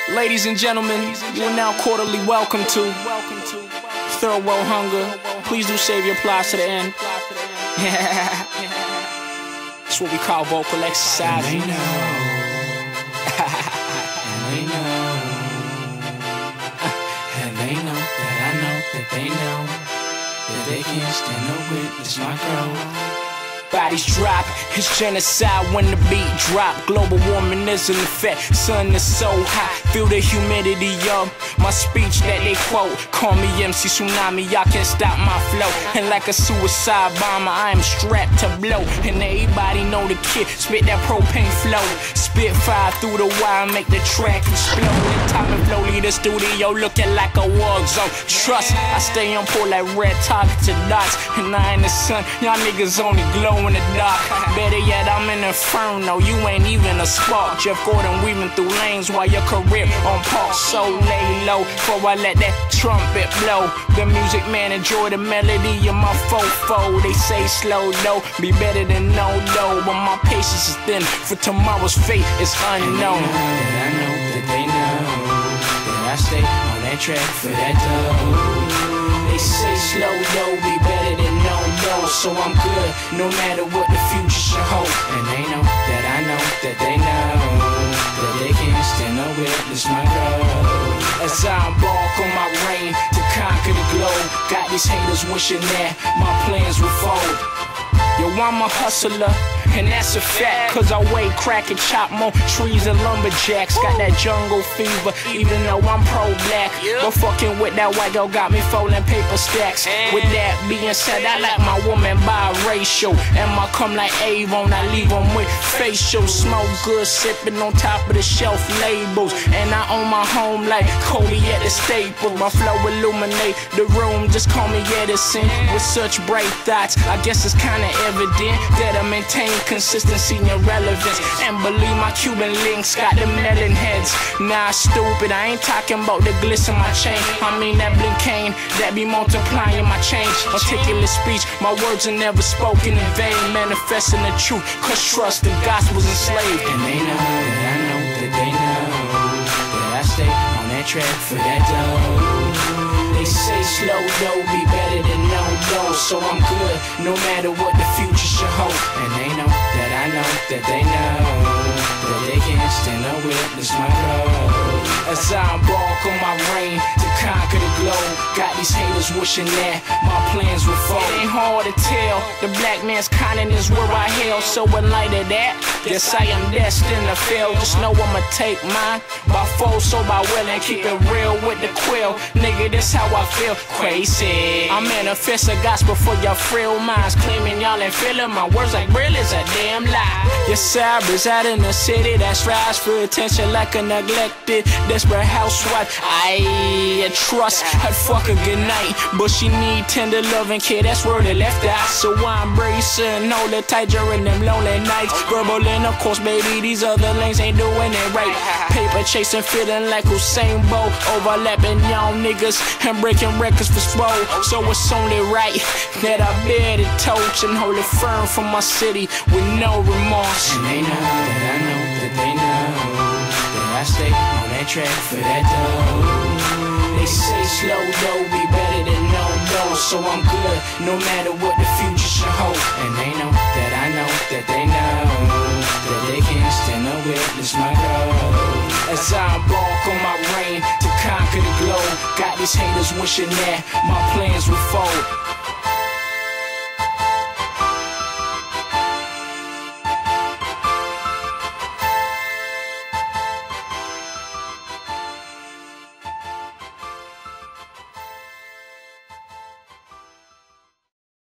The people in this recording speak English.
Ladies and gentlemen, you are now cordially welcome to Third World Hunger. Please do save your applause to the end. That's what we call vocal exercise. And they know. And they know. And they know that I know that they know that they can't stand no witness my growth. Bodies drop, it's genocide when the beat drop. Global warming is an effect, sun is so hot. Feel the humidity of my speech that they quote. Call me MC Tsunami, y'all can't stop my flow. And like a suicide bomber, I am strapped to blow. And everybody know the kid, spit that propane flow. Spit fire through the wire, make the track explode. And time and flow, leave the studio looking like a war zone. Trust, I stay on pull like red targets and dots. And I in the sun, y'all niggas only glow in the dark. Better yet, I'm in inferno. You ain't even a spark. Jeff Gordon weaving through lanes while your career on park. So lay low before I let that trumpet blow. The music man enjoy the melody of my fofo. They say slow though, be better than no dough. But my patience is thin, for tomorrow's fate is unknown. And I know that they know that I stay on that track for that dough. They say slow though, be better than no dough. So I'm good, no matter what the future should hold. And they know that I know that they know that they can't stand no witness my growth. As I embark on my reign to conquer the globe, got these haters wishing that my plans would fold. Yo, I'm a hustler, and that's a fact. Cause I weigh crack and chop more trees than lumberjacks. Got that jungle fever, even though I'm pro-black. But fucking with that white girl got me folding paper stacks. With that being said, I like my woman biracial. And my come like Avon, I leave them with facial. Smoke good, sipping on top of the shelf labels. And I own my home like Cody at the Staples. My flow illuminate the room, just call me Edison. With such bright thoughts, I guess it's kinda evident that I maintain consistency and relevance. And believe my Cuban links got the melon heads. Nah, stupid, I ain't talking about the gliss in my chain. I mean that blink cane that be multiplying my change. Articulate speech, my words are never spoken in vain. Manifesting the truth, cause trust the gospel's enslaved. And they know that I know that they know that I stay on that track for that dough. They say slow though, be better than no dough. So I'm good, no matter what the future should hold. And they know that I know that they know that they can't stand no witness my growth. As I embark on my reign to conquer the globe, got these haters wishing that my plans would fold. It ain't hard to tell, the black man's continent is where I hail. So in light of that, yes I am destined to fail. Just know I'ma take mine by force, so by will, and keep it real with the quill. Nigga, this how I feel, Kwasi. I manifest a gospel for your frail minds, claiming y'all ain't feeling my words like real is a damn lie. Yes I reside in a city that strives for attention like a neglected desperate housewife. I trust her fuck a good night, but she need tender loving care, that's where they left out. So I embrace her and hold her tight during them lonely nights. Verbal intercourse, baby, these other lanes ain't doing it right. Paper chasing, feeling like Usain Bolt, overlapping young niggas and breaking records for swole. So it's only right that I bear the torch and hold it firm for my city with no remorse. And they know that I know that they know that I stay on that track for that dough. They say slow though, be better than no dough. So I'm good, no matter what the future should hold. And they know that I know that they know that they can't stand no witness my growth. As I embark on my reign to conquer the globe, got these haters wishing that my plans would